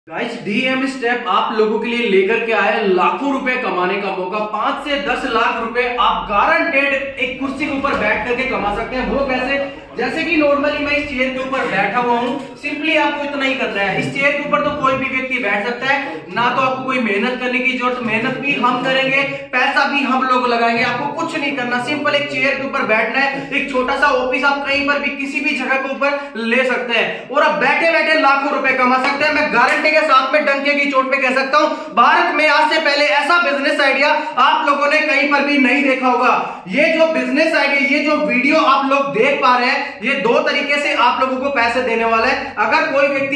Guys DM step आप लोगों के लिए लेकर के आए लाखों रुपए कमाने का मौका। 5 से 10 लाख रुपए आप गारंटेड एक कुर्सी के ऊपर बैठ करके कमा सकते हैं। वो कैसे? जैसे कि नॉर्मली मैं इस चेयर के ऊपर बैठा हुआ हूँ, सिंपली आपको इतना ही करना है। इस चेयर के ऊपर तो कोई भी व्यक्ति बैठ सकता है, ना तो आपको कोई मेहनत करने की जरूरत, मेहनत भी हम करेंगे, पैसा भी हम लोग लगाएंगे, आपको कुछ नहीं करना, सिंपल एक चेयर के ऊपर बैठना है। एक छोटा सा ऑफिस आप कहीं पर भी किसी भी जगह के ऊपर ले सकते हैं और आप बैठे बैठे लाखों रुपए कमा सकते हैं। मैं गारंटी के साथ में डंके की चोट पे कह सकता हूं, भारत में आज से पहले ऐसा बिजनेस आइडिया आप लोगों ने कहीं पर भी नहीं देखा होगा। ये जो बिजनेस आइडिया, ये जो वीडियो आप लोग देख पा रहे हैं, ये दो तरीके से आप लोगों को पैसे देने वाला है। अगर कोई व्यक्ति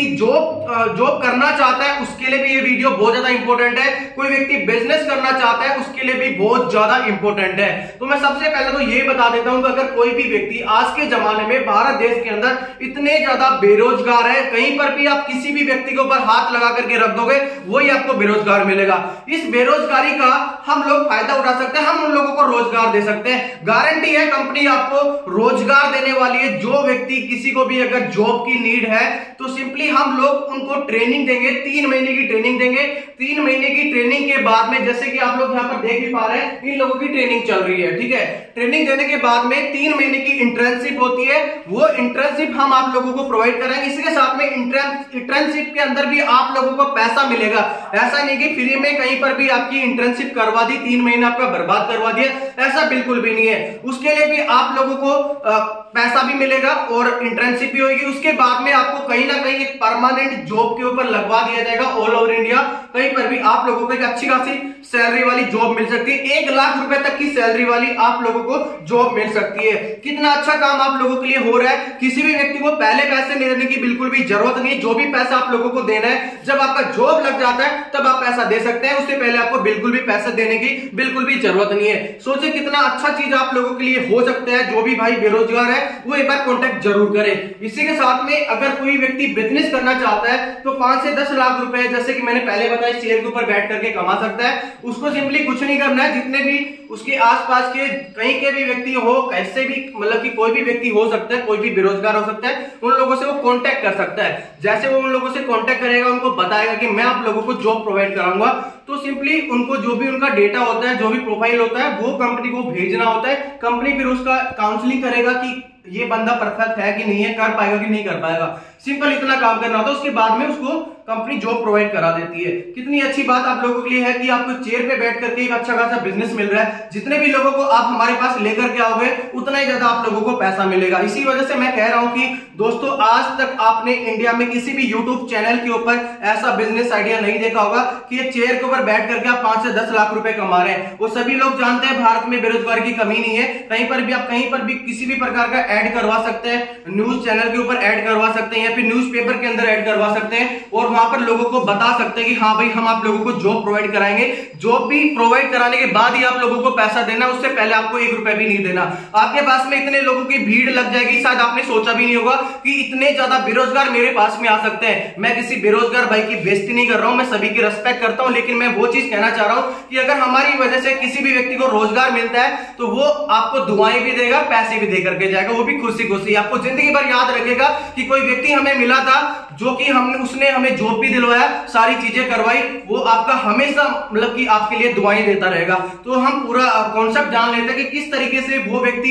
जॉब करना चाहता है उसके लिए भी ये वीडियो बहुत ज्यादा इंपॉर्टेंट है। कोई व्यक्ति बिजनेस करना चाहता है उसके लिए भी बहुत ज्यादा इंपॉर्टेंट है। तो मैं सबसे पहले तो ये बता देता हूं कि अगर कोई भी व्यक्ति आज के जमाने में भारत देश के अंदर इतने ज्यादा बेरोजगार है, कहीं पर भी आप किसी भी व्यक्ति के ऊपर हाथ लगा करके रख दोगे वही आपको बेरोजगार मिलेगा। इस बेरोजगारी का हम लोग फायदा उठा सकते हैं, हम उन लोगों को रोजगार दे सकते हैं। गारंटी है कंपनी आपको रोजगार देने वाली है। जो व्यक्ति किसी को भी अगर जॉब की नीड है तो सिंपली हम लोग उनको ट्रेनिंग देंगे, 3 महीने की ट्रेनिंग देंगे। 3 महीने की ट्रेनिंग के बाद में, जैसे कि आप लोग यहां पर देख भी पा रहे हैं, इन लोगों की ट्रेनिंग चल रही है, ठीक है। ट्रेनिंग देने के बाद में 3 महीने की इंटर्नशिप होती है, वो इंटर्नशिप हम आप लोगों को प्रोवाइड करेंगे। इसके साथ में इंटर्नशिप के अंदर भी आप लोगों को पैसा मिलेगा। ऐसा नहीं कि फ्री में कहीं पर भी आपकी इंटर्नशिप करवा दी, 3 महीने आपका बर्बाद करवा दिया, ऐसा बिल्कुल भी नहीं है। उसके लिए भी आप लोगों को पैसा भी मिलेगा और इंटर्नशिप भी होगी। उसके बाद में आपको कहीं ना कहीं एक परमानेंट जॉब के ऊपर लगवा दिया जाएगा। ऑल ओवर इंडिया कहीं पर भी आप लोगों को एक अच्छी खासी सैलरी वाली जॉब मिल सकती है। 1 लाख रुपए तक की सैलरी वाली आप लोगों को जॉब मिल सकती है। कितना अच्छा काम आप लोगों के लिए हो रहा है। किसी भी व्यक्ति को पहले पैसे देने की बिल्कुल भी जरूरत नहीं है। जो भी पैसा आप लोगों को देना है, जब आपका जॉब लग जाता है तब आप पैसा दे सकते हैं। उससे पहले आपको बिल्कुल भी पैसे देने की बिल्कुल भी जरूरत नहीं है। सोचिए कितना अच्छा चीज आप लोगों के लिए हो सकता है। जो भी भाई बेरोजगार है वो एक बार कॉन्टेक्ट जरूर करे। इसी के साथ में अगर कोई व्यक्ति बिजनेस करना चाहता है तो 5 से 10 लाख रुपए, जैसे कि मैंने पहले बताया, चेयर के ऊपर बैठ करके कमा सकता है। उसको सिंपली कुछ नहीं करना है। जितने भी उसके आसपास के कहीं के भी व्यक्ति हो, कैसे भी, मतलब कि कोई भी व्यक्ति हो सकता है, कोई भी बेरोजगार हो सकता है, उन लोगों से वो कांटेक्ट कर सकता है। जैसे वो उन लोगों से कांटेक्ट करेगा, उनको बताएगा कि मैं आप लोगों को जॉब प्रोवाइड कराऊंगा, तो सिंपली उनको जो भी उनका डेटा होता है, जो भी प्रोफाइल होता है, वो कंपनी को भेजना होता है। कंपनी फिर उसका काउंसलिंग करेगा कि ये बंदा परफेक्ट है कि नहीं है, कर पाएगा कि नहीं कर पाएगा। सिंपल इतना काम करना होता है। उसके बाद में उसको कंपनी जॉब प्रोवाइड करा देती है। कितनी अच्छी बात आप लोगों के लिए है कि आपको चेयर पे बैठ करके एक अच्छा खासा बिजनेस मिल रहा है। जितने भी लोगों को आप हमारे पास लेकर के आओगे उतना ही ज्यादा आप लोगों को पैसा मिलेगा। इसी वजह से मैं कह रहा हूं कि दोस्तों, आज तक आपने इंडिया में किसी भी यूट्यूब चैनल के ऊपर ऐसा बिजनेस आइडिया नहीं देखा होगा कि ये चेयर के ऊपर बैठ करके आप 5 से 10 लाख रुपए कमा रहे हैं। वो सभी लोग जानते हैं भारत में बेरोजगार की कमी नहीं है। कहीं पर भी आप कहीं पर भी किसी भी प्रकार का ऐड करवा सकते हैं, न्यूज चैनल के ऊपर ऐड करवा सकते हैं या फिर न्यूज़पेपर के अंदर ऐड करवा सकते हैं और वहां पर लोगों को बता सकते हैं कि हाँ भाई, हम आप लोगों को जॉब प्रोवाइड कराएंगे। जॉब भी प्रोवाइड कराने के बाद ही आप लोगों को पैसा देना, उससे पहले आपको 1 रुपया भी नहीं देना। आपके पास में इतने लोगों की भीड़ लग जाएगी, शायद आपने सोचा भी नहीं होगा कि इतने ज्यादा बेरोजगार मेरे पास में आ सकते हैं। मैं किसी बेरोजगार भाई की बेइज्जती नहीं कर रहा हूं, मैं सभी की रिस्पेक्ट करता हूं, लेकिन मैं वो चीज कहना चाह रहा हूं कि अगर हमारी वजह से किसी भी व्यक्ति को रोजगार मिलता है तो वो आपको दुआएं भी देगा, पैसे भी दे करके जाएगा, वो भी खुशी खुशी। आपको जिंदगी भर याद रखेगा कि कोई व्यक्ति हमें मिला था जो कि उसने हमें जॉब भी दिलवाया, सारी चीजें करवाई, वो आपका हमेशा, मतलब कि आपके लिए दुआएं देता रहेगा। तो हम पूरा कॉन्सेप्ट जान लेते हैं कि किस तरीके से वो व्यक्ति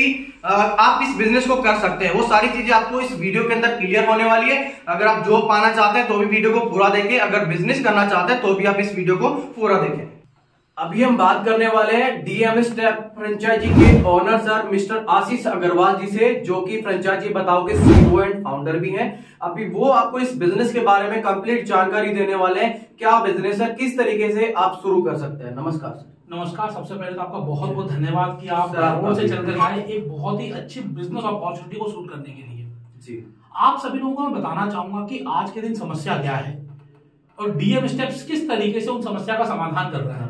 आप इस बिजनेस को कर सकते हैं। वो सारी चीजें आपको इस वीडियो के अंदर क्लियर होने वाली है। अगर आप जॉब पाना चाहते हैं तो भी वीडियो को पूरा देखें, अगर बिजनेस करना चाहते हैं तो भी आप इस वीडियो को पूरा देखें। अभी हम बात करने वाले हैं डीएम स्टेप फ्रेंचाइजी के owner sir mister Ashish Agrawal ji से, जो कि फ्रेंचाइजी बताओ के सीईओ एंड फाउंडर भी हैं। अभी वो आपको इस बिजनेस के बारे में कंप्लीट जानकारी देने वाले हैं। क्या बिजनेस है, किस तरीके से आप शुरू कर सकते हैं। नमस्कार सर। नमस्कार। सबसे पहले तो आपका बहुत बहुत धन्यवाद कि आप रोड से चलकर आए एक बहुत ही अच्छी बिजनेस अपॉर्चुनिटी को शूट करने के लिए। जी, आप सभी लोगों को मैं बताना चाहूंगा कि आज के दिन समस्या क्या है और डीएम स्टेप्स किस तरीके से उन समस्या का समाधान कर रहे हैं।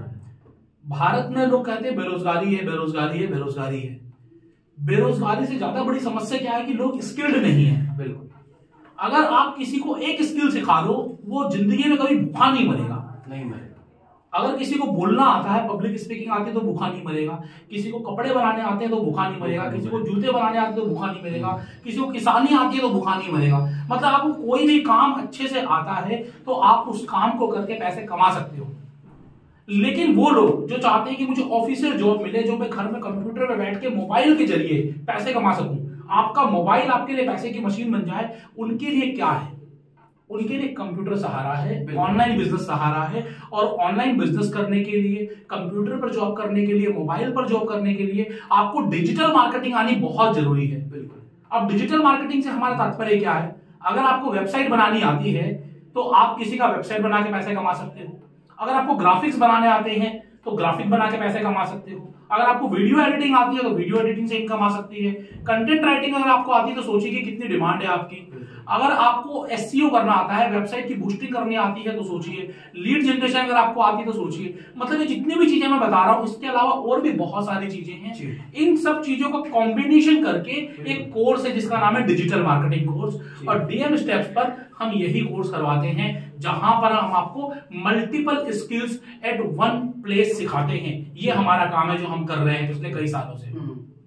भारत में लोग कहते हैं बेरोजगारी है, बेरोजगारी है, बेरोजगारी है। बेरोजगारी से ज्यादा बड़ी समस्या क्या है कि लोग स्किल्ड नहीं है। बिल्कुल। अगर आप किसी को एक स्किल सिखा दो, वो जिंदगी में कभी भूखा नहीं मरेगा। नहीं मरेगा। अगर किसी को बोलना आता है, पब्लिक स्पीकिंग आती है तो भूखा नहीं मरेगा, किसी को कपड़े बनाने आते हैं तो भूखा नहीं मरेगा, किसी को जूते बनाने आते हैं तो भूखा नहीं मरेगा, किसी को किसानी आती है तो भूखा नहीं मरेगा। मतलब आपको कोई भी काम अच्छे से आता है तो आप उस काम को करके पैसे कमा सकते हो। लेकिन वो लोग जो चाहते हैं कि मुझे ऑफिशियल जॉब मिले, जो मैं घर में कंप्यूटर पे बैठ के मोबाइल के जरिए पैसे कमा सकूं, आपका मोबाइल आपके लिए पैसे की मशीन बन जाए, उनके लिए क्या है? उनके लिए कंप्यूटर सहारा है, ऑनलाइन बिजनेस सहारा है। और ऑनलाइन बिजनेस करने के लिए, कंप्यूटर पर जॉब करने के लिए, मोबाइल पर जॉब करने के लिए आपको डिजिटल मार्केटिंग आनी बहुत जरूरी है। बिल्कुल। अब डिजिटल मार्केटिंग से हमारा तात्पर्य क्या है? अगर आपको वेबसाइट बनानी आती है तो आप किसी का वेबसाइट बना के पैसे कमा सकते हो। अगर आपको ग्राफिक्स बनाने आते हैं तो ग्राफिक बना के पैसे कमा सकते हो। अगर आपको वीडियो एडिटिंग आती है तो वीडियो एडिटिंग से इनकम आ सकती है। कंटेंट राइटिंग अगर आपको आती है तो सोचिए कि कितनी डिमांड है आपकी। अगर आपको एसईओ करना आता है, वेबसाइट की बूस्टिंग करनी आती है तो सोचिए। लीड जनरेशन अगर आपको आती है तो सोचिए। मतलब ये जितनी भी चीजें मैं बता रहा हूं, इसके अलावा और भी बहुत सारी चीजें हैं। इन सब चीजों का कॉम्बिनेशन करके एक कोर्स है जिसका नाम है डिजिटल मार्केटिंग कोर्स। और डीएम स्टेप्स पर हम यही कोर्स करवाते हैं, जहां पर हम आपको multiple skills at one place सिखाते हैं। ये हमारा काम है जो हम कर रहे हैं पिछले कई सालों से।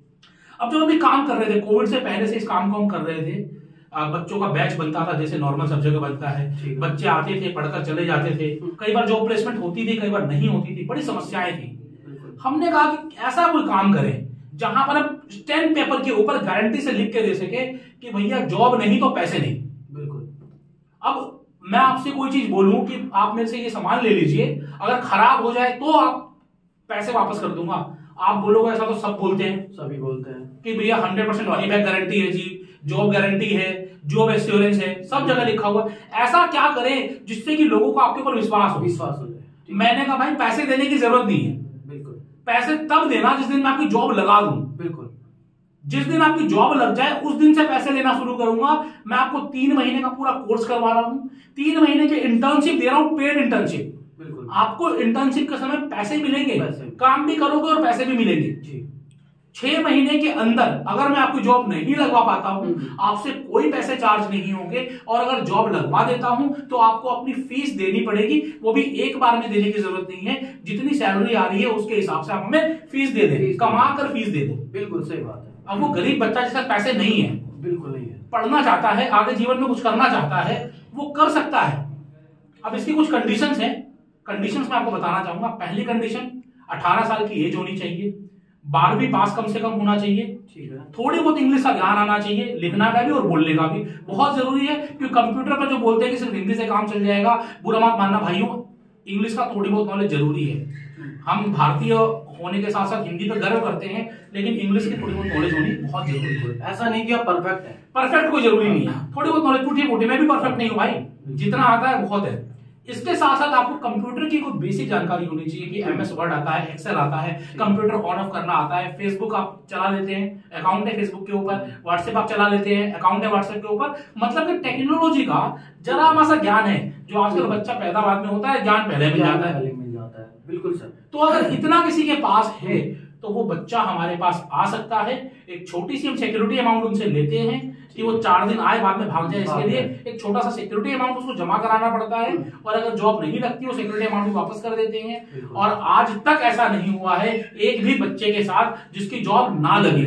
अब जब हम ये काम कर रहे थे, कोविड से पहले से इस काम को हम कर रहे थे। बच्चों का बैच बनता था जैसे नॉर्मल सब जगह बनता है। बच्चे आते थे, पढ़कर चले जाते थे। कई बार जॉब प्लेसमेंट होती थी, कई बार नहीं होती थी, बड़ी समस्याएं थी। हमने कहा कि ऐसा कोई काम करें जहां पर हम स्टैम्प पेपर के ऊपर गारंटी से लिख के दे सके कि भैया जॉब नहीं तो पैसे नहीं। बिल्कुल। अब मैं आपसे कोई चीज बोलूं कि आप मेरे से ये सामान ले लीजिए, अगर खराब हो जाए तो आप पैसे वापस कर दूंगा। आप बोलोगे ऐसा तो सब बोलते हैं, सभी बोलते हैं कि भैया 100% मनी बैक गारंटी है जी, जॉब गारंटी है, जॉब एश्योरेंस है, सब जगह लिखा हुआ है। ऐसा क्या करें जिससे कि लोगों को आपके ऊपर विश्वास हो जाए। मैंने कहा भाई पैसे देने की जरूरत नहीं है। बिल्कुल। पैसे तब देना जिस दिन मैं आपकी जॉब लगा दूं। बिल्कुल। जिस दिन आपकी जॉब लग जाए उस दिन से पैसे लेना शुरू करूंगा। मैं आपको 3 महीने का पूरा कोर्स करवा रहा हूं, 3 महीने के इंटर्नशिप दे रहा हूं, पेड इंटर्नशिप। बिल्कुल। आपको इंटर्नशिप के समय पैसे मिलेंगे, काम भी करोगे और पैसे भी मिलेंगे। 6 महीने के अंदर अगर मैं आपकी जॉब नहीं लगवा पाता हूं, आपसे कोई पैसे चार्ज नहीं होंगे। और अगर जॉब लगवा देता हूं तो आपको अपनी फीस देनी पड़ेगी, वो भी एक बार में देने की जरूरत नहीं है। जितनी सैलरी आ रही है उसके हिसाब से आप हमें फीस दे दें, कमा कर फीस दे दो। बिल्कुल सही बात है। अब वो गरीब बच्चा जिसके पास पैसे नहीं है, बिल्कुल नहीं है, पढ़ना चाहता है, आगे जीवन में कुछ करना चाहता है, वो कर सकता है। अब इसकी कुछ कंडीशंस हैं। कंडीशंस मैं आपको बताना चाहूंगा। पहली कंडीशन, 18 साल की एज होनी चाहिए, 12वीं पास कम से कम होना चाहिए, ठीक है, थोड़ी बहुत इंग्लिश का ज्ञान आना चाहिए, लिखना का भी और बोलने का भी बहुत जरूरी है। क्योंकि कंप्यूटर पर जो बोलते हैं कि सिर्फ हिंदी से काम चल जाएगा, बुरा मत मानना भाइयों, इंग्लिश का थोड़ी बहुत नॉलेज जरूरी है। हम भारतीय होने के साथ साथ हिंदी पर गर्व करते हैं, लेकिन इंग्लिश की थोड़ी बहुत नॉलेज होनी बहुत जरूरी है। ऐसा नहीं कि आप परफेक्ट है, परफेक्ट कोई जरूरी नहीं है, थोड़ी बहुत नॉलेज टूटी फूटी। मैं भी परफेक्ट नहीं हूं भाई, जितना आता है बहुत है। इसके साथ साथ आपको कंप्यूटर की कुछ बेसिक जानकारी होनी चाहिए कि एमएस वर्ड आता है, एक्सेल आता है, कंप्यूटर ऑन ऑफ करना आता है, फेसबुक आप चला लेते हैं, अकाउंट है फेसबुक के ऊपर, व्हाट्सएप आप चला लेते हैं, अकाउंट है व्हाट्सएप के ऊपर। मतलब कि टेक्नोलॉजी का जरा मासा ज्ञान है, जो आजकल बच्चा पैदा बाद में होता है, ज्ञान पहले मिल जाता है। बिल्कुल सर। तो अगर इतना किसी के पास है तो वो बच्चा हमारे पास आ सकता है। एक छोटी सी हम सिक्योरिटी अमाउंट उनसे लेते हैं कि वो 4 दिन आए बाद में भाग जाए, इसके लिए एक छोटा सा सिक्योरिटी अमाउंट उसको जमा कराना पड़ता है। और अगर जॉब नहीं लगती वो सिक्योरिटी अमाउंट वापस कर देते हैं। और आज तक ऐसा नहीं हुआ है एक भी बच्चे के साथ जिसकी जॉब ना लगी।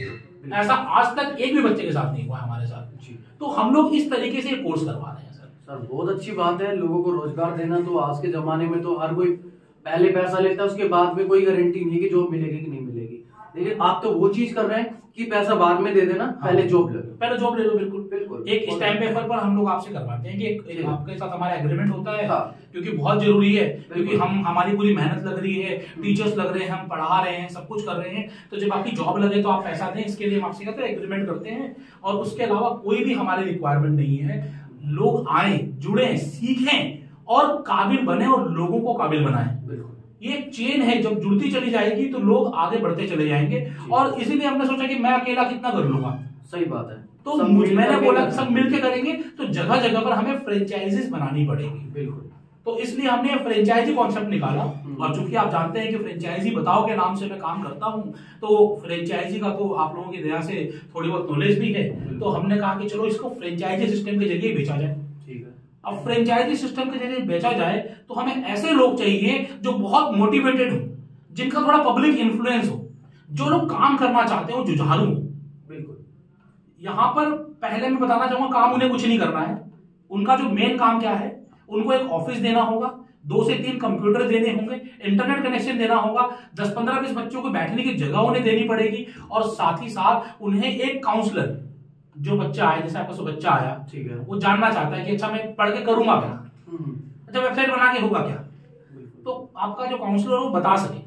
ऐसा आज तक एक भी बच्चे के साथ नहीं हुआ हमारे साथ। तो हम लोग इस तरीके से कोर्स करवा रहे हैं सर। बहुत अच्छी बात है, लोगों को रोजगार देना। तो आज के जमाने में तो हर कोई पहले पैसा लेता है, उसके बाद में कोई गारंटी नहीं कि जॉब मिलेगी कि नहीं मिलेगी। लेकिन आप तो वो चीज कर रहे हैं कि पैसा बाद में दे देना, पहले जॉब ले लो, पहले जॉब ले लो। बिल्कुल बिल्कुल। एक स्टैम्प पेपर पर हम लोग आपसे करवाते हैं कि एक आपके साथ हमारा एग्रीमेंट होता है। क्योंकि बहुत जरूरी है, क्योंकि हमारी पूरी मेहनत लग रही है, टीचर्स लग रहे हैं, हम पढ़ा रहे हैं, सब कुछ कर रहे हैं। तो जब आपकी जॉब लगे तो आप पैसा दें, इसके लिए हम आपसे कहते हैं एग्रीमेंट करते हैं। और उसके अलावा कोई भी हमारी रिक्वायरमेंट नहीं है। लोग आए, जुड़े, सीखें और काबिल बने और लोगों को काबिल बनाएं। ये एक चेन है, जब जुड़ती चली जाएगी तो लोग आगे बढ़ते चले जाएंगे। और इसीलिए हमने सोचा कि मैं अकेला कितना कर लूंगा। सही बात है। तो मैंने बोला सब मिलके करेंगे, तो जगह जगह पर हमें फ्रेंचाइजीज बनानी पड़ेगी। बिल्कुल। तो इसलिए हमने फ्रेंचाइजी कॉन्सेप्ट निकाला। और चूंकि आप जानते हैं कि फ्रेंचाइजी बताओ के नाम से मैं काम करता हूं, तो फ्रेंचाइजी का तो आप लोगों की दया से थोड़ी बहुत नॉलेज भी है। तो हमने कहा कि चलो इसको फ्रेंचाइजी सिस्टम के जरिए बेचा जाए। ठीक है। अब फ्रेंचाइजी सिस्टम के जरिए बेचा जाए तो हमें ऐसे लोग चाहिए जो बहुत मोटिवेटेड हो, जिनका थोड़ा पब्लिक इन्फ्लुएंस हो, जो लोग काम करना चाहते हो, जुझारू हो। बिल्कुल। यहां पर पहले मैं बताना चाहूंगा, काम उन्हें कुछ नहीं करना है। उनका जो मेन काम क्या है, उनको एक ऑफिस देना होगा, 2 से 3 कंप्यूटर देने होंगे, इंटरनेट कनेक्शन देना होगा, 10, 15, 20 बच्चों को बैठने की जगह उन्हें देनी पड़ेगी, और साथ ही साथ उन्हें एक काउंसलर, जो बच्चा आया, जैसे आपका सो बच्चा आया, ठीक है, वो जानना चाहता है कि अच्छा मैं पढ़ के करूंगा क्या, अच्छा वेबसाइट बना के होगा क्या, तो आपका जो काउंसलर वो बता सके।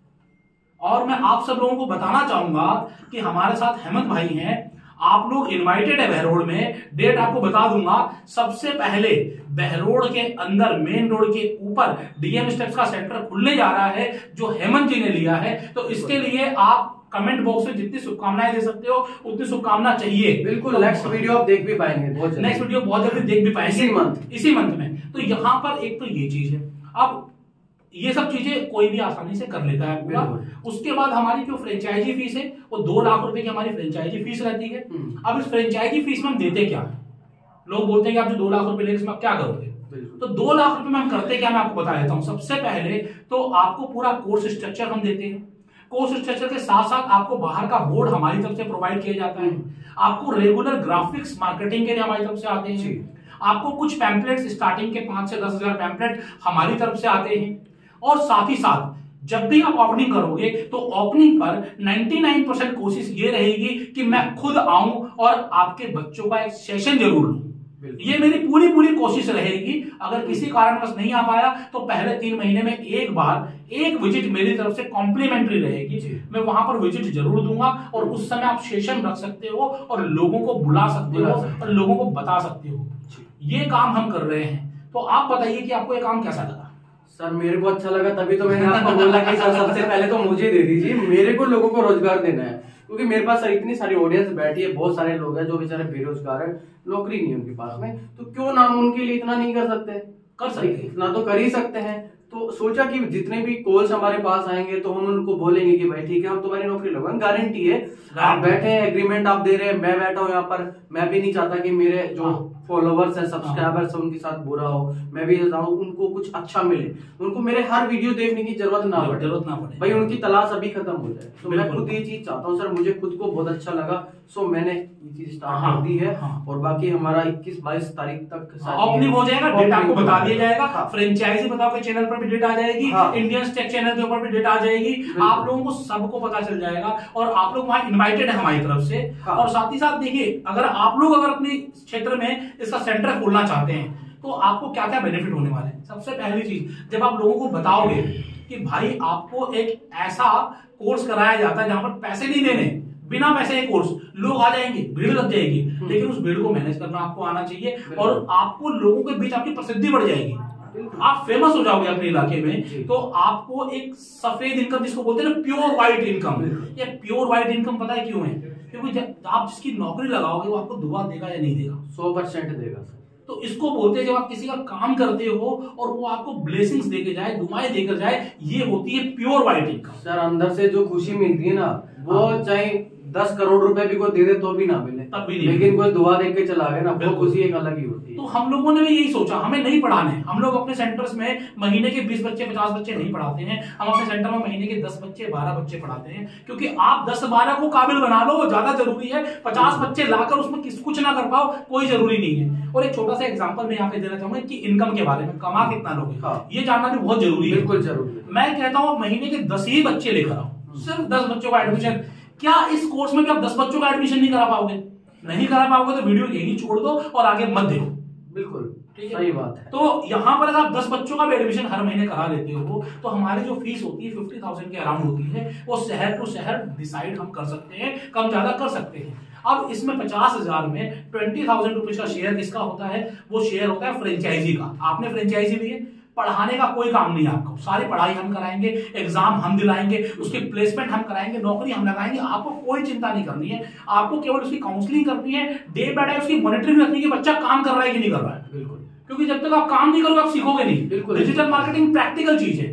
और मैं आप सब लोगों को बताना चाहूंगा कि हमारे साथ हेमंत भाई हैं, आप लोग इनवाइटेड है बहरोड में, डेट आपको बता दूंगा। सबसे पहले बहरोड के अंदर मेन रोड के ऊपर डीएम स्टेप्स का सेंटर खुलने जा रहा है, जो हेमंत जी ने लिया है। तो इसके लिए आप कमेंट बॉक्स में जितनी शुभकामनाएं दे सकते हो उतनी शुभकामना चाहिए। बिल्कुल, नेक्स्ट वीडियो आप देख भी पाएंगे, नेक्स्ट वीडियो बहुत जल्दी देख भी पाएंगे इसी मंथ में। तो यहाँ पर एक तो ये चीज है, अब ये सब चीजें कोई भी आसानी से कर लेता है पूरा। उसके बाद हमारी जो फ्रेंचाइजी फीस है वो 2 लाख रुपए की हमारी फ्रेंचाइजी फीस रहती है। अब इस फ्रेंचाइजी फीस में हम देते क्या है, लोग बोलते हैं कि आप जो 2 लाख रुपए ले इसमें आप क्या करोगे, तो 2 लाख रुपए में हम करते क्या, मैं आपको बता देता हूं। सबसे पहले तो आपको पूरा कोर्स स्ट्रक्चर हम देते हैं। कोर्स स्ट्रक्चर के साथ साथ आपको बाहर का बोर्ड हमारी तरफ से प्रोवाइड किया जाता है। आपको रेगुलर ग्राफिक्स मार्केटिंग के लिए हमारी तरफ से आते हैं। आपको कुछ पैम्पलेट्स स्टार्टिंग के 5 से 10 हजार पैम्पलेट हमारी तरफ से आते हैं। और साथ ही साथ जब भी आप ओपनिंग करोगे तो ओपनिंग पर 99% कोशिश ये रहेगी कि मैं खुद आऊं और आपके बच्चों का एक सेशन जरूर लूं। ये मेरी पूरी कोशिश रहेगी। अगर किसी कारणवश नहीं आ पाया तो पहले 3 महीने में एक बार एक विजिट मेरी तरफ से कॉम्प्लीमेंट्री रहेगी। मैं वहां पर विजिट जरूर दूंगा और उस समय आप सेशन रख सकते हो और लोगों को बुला सकते हो और लोगों को बता सकते हो। ये काम हम कर रहे हैं। तो आप बताइए कि आपको ये काम कैसा लगा। सर मेरे को अच्छा लगा, तभी तो मैंने आपको बोला कि सर सबसे पहले तो मुझे दे दीजिए, मेरे को लोगों को रोजगार देना है। क्योंकि मेरे पास सर इतनी सारी ऑडियंस बैठी है, बहुत सारे लोग हैं जो बेचारे बेरोजगार है, नौकरी नहीं है उनके पास में, तो क्यों ना हम उनके लिए इतना नहीं कर सकते, इतना तो कर ही सकते हैं। तो सोचा कि जितने भी कॉल्स हमारे पास आएंगे तो हम उनको बोलेंगे कि भाई ठीक है हम तुम्हारी नौकरी लगवाएंगे, गारंटी है। आप बैठे हैं, एग्रीमेंट आप दे रहे हैं, मैं बैठा हूँ यहाँ पर, मैं भी नहीं चाहता कि मेरे जो फॉलोवर्स है, सब्सक्राइबर्स है, उनके साथ बुरा हो। मैं भी चाहता हूँ उनको कुछ अच्छा मिले, उनको मेरे हर वीडियो देखने की जरूरत ना पड़े, भाई उनकी तलाश अभी खत्म हो जाए। तो मैं खुद ये चीज चाहता हूँ सर, मुझे खुद को बहुत अच्छा लगा, सो मैंने ये चीज स्टार्ट कर दी है। और बाकी हमारा 21-22 तारीख तक ओपनिंग हो जाएगा, डेट आपको बता दिया जाएगा। फ्रेंचाइजी बताओ के चैनल पर भी डेट आ जाएगी, इंडियन टेक चैनल के ऊपर भी डेट आ जाएगी। आप लोगों को सबको पता चल जाएगा और आप लोग वहां इनवाइटेड है हमारी तरफ से। और साथ ही साथ देखिए, अगर आप लोग अगर अपने क्षेत्र में इसका सेंटर खोलना चाहते हैं तो आपको क्या क्या बेनिफिट होने वाले हैं। सबसे पहली चीज, जब आप लोगों को बताओगे कि भाई आपको एक ऐसा कोर्स कराया जाता है जहां पर पैसे नहीं देने, बिना पैसे के कोर्स, लोग आ जाएंगे, भीड़ लग जाएगी, लेकिन उस भीड़ को मैनेज करना आपको आना चाहिए और आपको लोगों के बीच आपकी प्रसिद्धि बढ़ जाएगी, आप फेमस हो जाओगे अपने इलाके में। तो आपको एक सफेद इनकम जिसको बोलते हैं ना, प्योर व्हाइट इनकम, ये प्योर व्हाइट इनकम पता है क्यों है, क्योंकि जब आप जिसकी नौकरी लगाओगे वो आपको दुआ देगा या नहीं देगा, 100% देगा। तो इसको बोलते हैं जब आप किसी का काम करते हो और वो आपको ब्लेसिंग्स देके जाए, दुआएं देकर जाए, ये होती है प्योर व्हाइट इनकम। सर अंदर से जो खुशी मिलती है ना, वो चाहे 10 करोड़ रुपए भी कोई दे दे तो भी ना मिले, तब भी नहीं, लेकिन कोई दुआ देख के चला गया ना, वो खुशी एक अलग ही होती है। तो हम लोगों ने भी यही सोचा, हमें नहीं पढ़ाने, हम लोग अपने सेंटर्स में महीने के 20 बच्चे 50 बच्चे नहीं पढ़ाते हैं, हम अपने सेंटर में महीने के 10 बच्चे 12 बच्चे पढ़ाते हैं, क्योंकि आप 10-12 को काबिल बना लो वो ज्यादा जरूरी है। 50 बच्चे लाकर उसमें कुछ ना कर पाओ कोई जरूरी नहीं है। और एक छोटा सा एग्जांपल मैं यहाँ पे देना चाहूंगा कि इनकम के बारे में, कमा कितना लोगे ये जानना भी बहुत जरूरी है, बिल्कुल जरूरी है। मैं कहता हूँ महीने के 10 ही बच्चे लेकर आओ, सिर्फ 10 बच्चों का एडमिशन। क्या इस कोर्स में भी आप 10 बच्चों का एडमिशन नहीं करा पाओगे? नहीं करा पाओगे तो वीडियो यही छोड़ दो और आगे मत देखो। बिल्कुल सही बात है। तो यहाँ पर अगर आप 10 बच्चों का भी एडमिशन हर महीने करा लेते हो तो हमारी जो फीस होती है 50,000 के अराउंड होती है, वो शहर टू शहर डिसाइड हम कर सकते हैं, कम ज्यादा कर सकते हैं। अब इसमें 50,000 में 20,000 रुपीज का शेयर किसका होता है? वो शेयर होता है फ्रेंचाइजी का। आपने फ्रेंचाइजी ली है, पढ़ाने का कोई काम नहीं है आपको, सारी पढ़ाई हम कराएंगे, एग्जाम हम दिलाएंगे, उसकी प्लेसमेंट हम कराएंगे, नौकरी हम लगाएंगे, आपको कोई चिंता नहीं करनी है। आपको केवल उसकी काउंसलिंग करनी है, डे बाय डे उसकी मॉनिटरिंग रखनी है कि बच्चा काम कर रहा है कि नहीं कर रहा है। बिल्कुल, क्योंकि जब तक आप काम नहीं करोगे आप सीखोगे नहीं। डिजिटल मार्केटिंग प्रैक्टिकल चीज है,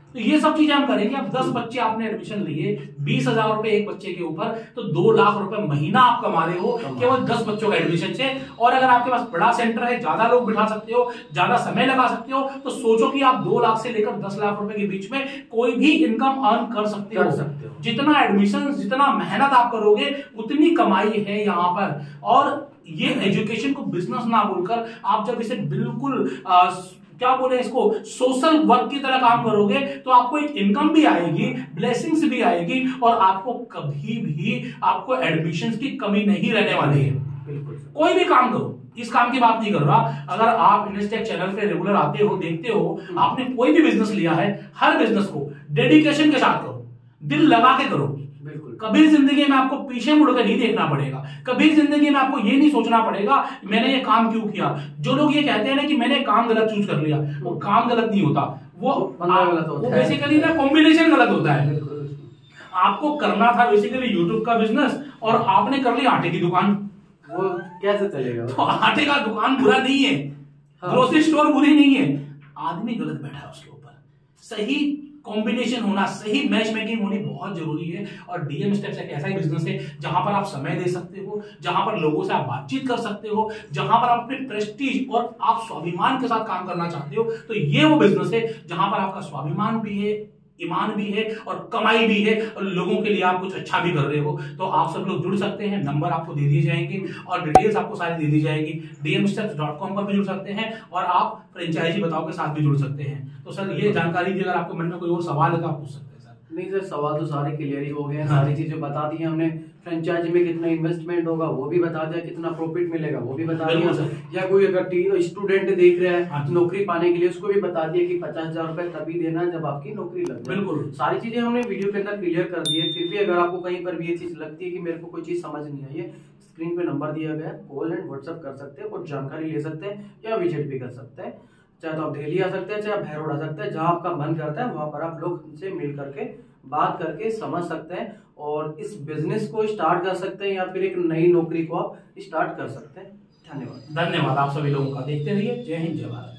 तो ये सब चीजें हम करेंगे। अब 10 बच्चे आपने एडमिशन लिए, 20,000 रुपए एक बच्चे के ऊपर, तो 2 लाख रुपए महीना आप कमा रहे हो केवल 10 बच्चों का एडमिशन से। और अगर आपके पास बड़ा सेंटर है, ज्यादा लोग बिठा सकते हो, ज्यादा समय लगा सकते हो, तो सोचो कि आप 2 लाख से लेकर 10 लाख रुपए के बीच में कोई भी इनकम अर्न कर सकते हो। जितना एडमिशन, जितना मेहनत आप करोगे, उतनी कमाई है यहाँ पर। और ये एजुकेशन को बिजनेस ना बोलकर आप जब इसे बिल्कुल क्या बोले इसको, सोशल वर्क की तरह काम करोगे, तो आपको एक इनकम भी आएगी, ब्लेसिंग्स भी आएगी, और आपको कभी भी आपको एडमिशंस की कमी नहीं रहने वाली है। बिल्कुल। कोई भी काम करो, इस काम की बात नहीं कर रहा। अगर आप इन्वेस्टेक चैनल पे रेगुलर आते हो, देखते हो, आपने कोई भी बिजनेस लिया है, हर बिजनेस को डेडिकेशन के साथ करो, दिल लगा के करो। कभी जिंदगी में आपको पीछे मुड़कर नहीं देखना पड़ेगा, कभी जिंदगी में आपको ये नहीं सोचना पड़ेगा मैंने ये काम क्यों किया। जो लोग ये कहते हैं ना कि मैंने काम गलत चूज कर लिया, वो काम गलत नहीं होता, वो बेसिकली ना कॉम्बिनेशन गलत होता है। आपको करना था बेसिकली यूट्यूब का बिजनेस, और आपने कर लिया आटे की दुकान। वो कैसे चलेगा? तो आटे का दुकान बुरा नहीं है, ग्रोसरी स्टोर बुरी नहीं है, आदमी गलत बैठा है उसके ऊपर। सही कॉम्बिनेशन होना, सही मैच मेकिंग होनी बहुत जरूरी है। और डीएम स्टेप्स एक ऐसा ही बिजनेस है जहां पर आप समय दे सकते हो, जहां पर लोगों से आप बातचीत कर सकते हो, जहां पर आप अपने प्रेस्टीज और आप स्वाभिमान के साथ काम करना चाहते हो। तो ये वो बिजनेस है जहां पर आपका स्वाभिमान भी है, ईमान भी है, और कमाई भी है, और लोगों के लिए आप कुछ अच्छा भी कर रहे हो। तो आप सब लोग जुड़ सकते हैं, नंबर आपको दे दिए जाएंगे और डिटेल्स आपको सारी दे दी जाएगी। dmsteps.com पर भी जुड़ सकते हैं, और आप फ्रेंचाइजी बताओ के साथ भी जुड़ सकते हैं। तो सर ये जानकारी थी, अगर आपके मन में कोई और सवाल है तो आप पूछ सकते हैं सर। नहीं सर, सवाल तो सारे क्लियर ही हो गए हैं। सारी चीजें बता दी हमने। फ्रेंचाइजी में कितना इन्वेस्टमेंट होगा वो भी बता दिया, कितना प्रॉफिट मिलेगा वो भी बता दिया। या कोई अगर स्टूडेंट देख रहा है नौकरी पाने के लिए, उसको भी बता दिया कि 50,000 रुपए तभी देना जब आपकी नौकरी लग जाए। बिल्कुल सारी चीजें हमने वीडियो के अंदर क्लियर कर दी है। फिर भी अगर आपको कहीं पर भी ये चीज लगती है कि मेरे को कोई चीज समझ नहीं आई है, स्क्रीन पे नंबर दिया गया है, कॉल एंड व्हाट्सएप कर सकते हैं और जानकारी ले सकते हैं, या विजिट भी कर सकते हैं। चाहे तो आप दिल्ली आ सकते हैं, चाहे आप भैरोड आ सकते हैं, जहां आपका मन करता है वहां पर आप लोग से मिल करके बात करके समझ सकते हैं, और इस बिजनेस को स्टार्ट कर सकते हैं, या फिर एक नई नौकरी को आप स्टार्ट कर सकते हैं। धन्यवाद। धन्यवाद आप सभी लोगों का। देखते रहिए। जय हिंद, जय भारत।